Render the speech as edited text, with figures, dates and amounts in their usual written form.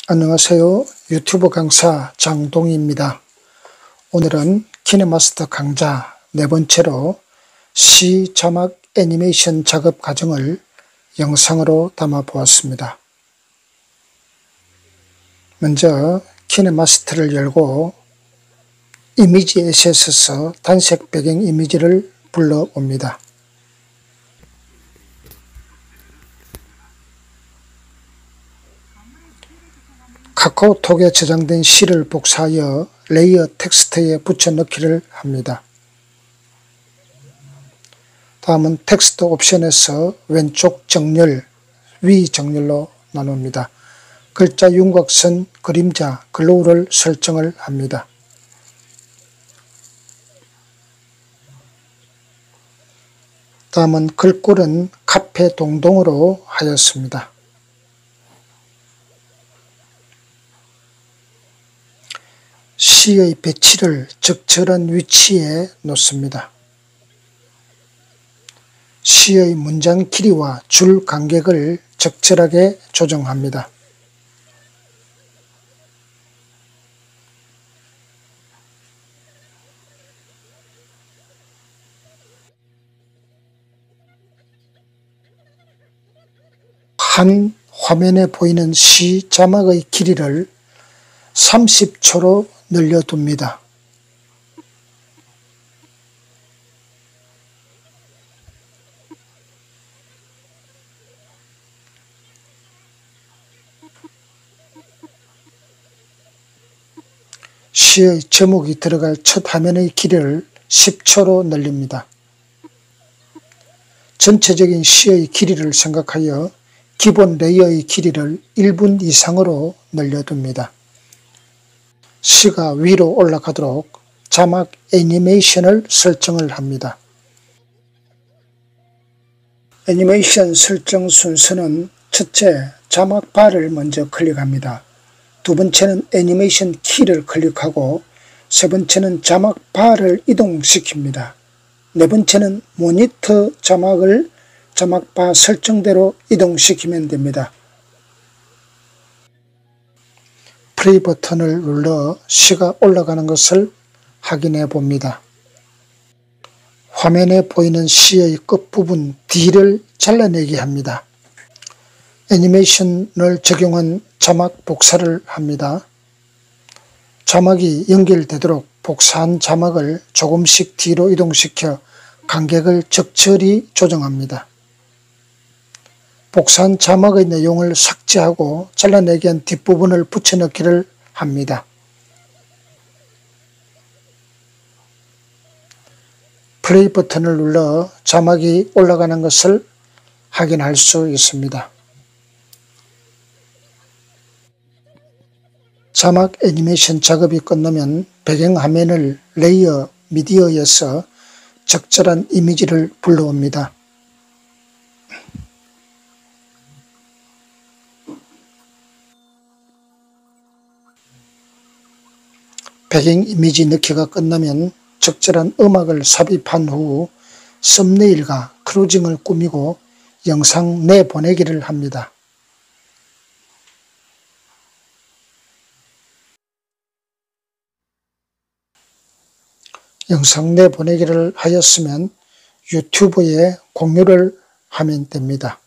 안녕하세요. 유튜브 강사 장동희입니다. 오늘은 키네마스터 강좌 네 번째로 시 자막 애니메이션 작업 과정을 영상으로 담아 보았습니다. 먼저 키네마스터를 열고 이미지 에셋에서 단색 배경 이미지를 불러옵니다. 카카오톡에 저장된 시를 복사하여 레이어 텍스트에 붙여넣기를 합니다. 다음은 텍스트 옵션에서 왼쪽 정렬, 위 정렬로 나눕니다. 글자 윤곽선, 그림자, 글로우를 설정을 합니다. 다음은 글꼴은 카페 동동으로 하였습니다. 시의 배치를 적절한 위치에 놓습니다. 시의 문장 길이와 줄 간격을 적절하게 조정합니다. 한 화면에 보이는 시 자막의 길이를 30초로 늘려둡니다. 시의 제목이 들어갈 첫 화면의 길이를 10초로 늘립니다. 전체적인 시의 길이를 생각하여 기본 레이어의 길이를 1분 이상으로 늘려둡니다. 시가 위로 올라가도록 자막 애니메이션을 설정을 합니다. 애니메이션 설정 순서는 첫째, 자막 바를 먼저 클릭합니다. 두 번째는 애니메이션 키를 클릭하고 세 번째는 자막 바를 이동시킵니다. 네 번째는 모니터 자막을 자막 바 설정대로 이동시키면 됩니다. 플레이 버튼을 눌러 시가 올라가는 것을 확인해 봅니다. 화면에 보이는 시의 끝부분 D를 잘라내게 합니다. 애니메이션을 적용한 자막 복사를 합니다. 자막이 연결되도록 복사한 자막을 조금씩 뒤로 이동시켜 간격을 적절히 조정합니다. 복사한 자막의 내용을 삭제하고 잘라내기 한 뒷부분을 붙여넣기를 합니다. 플레이 버튼을 눌러 자막이 올라가는 것을 확인할 수 있습니다. 자막 애니메이션 작업이 끝나면 배경화면을 레이어 미디어에서 적절한 이미지를 불러옵니다. 배경 이미지 넣기가 끝나면 적절한 음악을 삽입한 후 썸네일과 크루징을 꾸미고 영상 내보내기를 합니다. 영상 내보내기를 하였으면 유튜브에 공유를 하면 됩니다.